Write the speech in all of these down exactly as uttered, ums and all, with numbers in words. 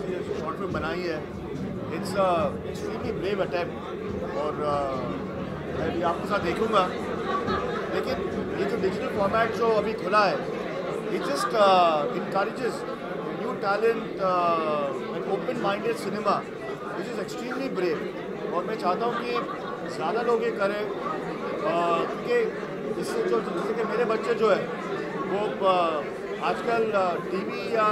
ये short film बनाई है, इट्स एक्सट्रीमली ब्रेव अटैम्प्ट और uh, मैं भी आपके साथ देखूंगा। लेकिन ये जो डिजिटल फॉर्मेट जो अभी खुला है, it just encourages new talent and open minded cinema which is extremely brave. और मैं चाहता हूँ कि ज़्यादा लोग ये करें, uh, क्योंकि इससे जो जैसे कि मेरे बच्चे जो है वो uh, आजकल टीवी या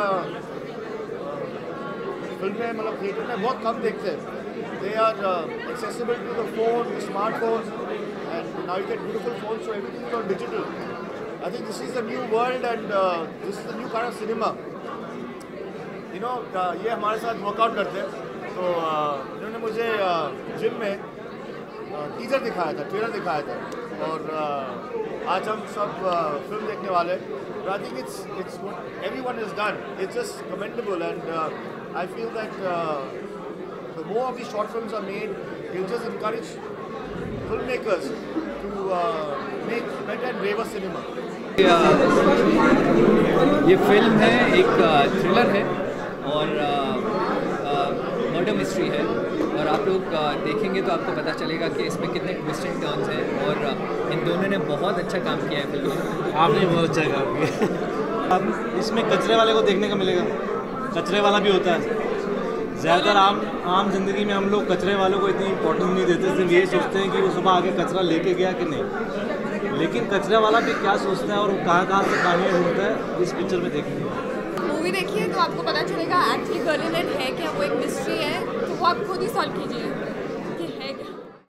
फिल्में मतलब थिएटर में बहुत कम देखते हैं। They are accessible to the phone, smartphones, and now you get beautiful phones, so everything is on digital. I think this is the new world and this is the new kind of cinema. You know ये हमारे साथ workout करते हैं, तो uh, इन्होंने मुझे gym uh, में teaser uh, दिखाया था, ट्रेलर दिखाया था, और uh, आज हम सब फिल्म uh, देखने वाले। I think it's it's what everyone has done. It's just commendable, and uh, I feel that uh, the more of these short films are made, it'll just encourage filmmakers to uh, make better and braver cinema. ये film है, एक thriller है और murder mystery है, और आप लोग देखेंगे तो आपको पता चलेगा कि इसमें कितने ट्विस्ट एंड टर्न्स हैं, और इन दोनों ने बहुत अच्छा काम किया है फिल्म में। आपने बहुत अच्छा काम किया। अब इसमें कचरे वाले को देखने का मिलेगा, कचरे वाला भी होता है। ज़्यादातर आम आम जिंदगी में हम लोग कचरे वालों को इतनी इंपॉर्टेंस नहीं देते, सिर्फ ये सोचते हैं कि वो सुबह आके कचरा लेके गया कि नहीं, लेकिन कचरे वाला भी क्या सोचता है और कहाँ कहाँ से कहानियाँ ढूंढता है, इस पिक्चर में देखेंगे। मूवी देखिए तो आपको पता चलेगा एक्चुअली गर्ल इन है क्या, वो एक मिस्ट्री है, तो वो आप खुद ही सॉल्व कीजिए।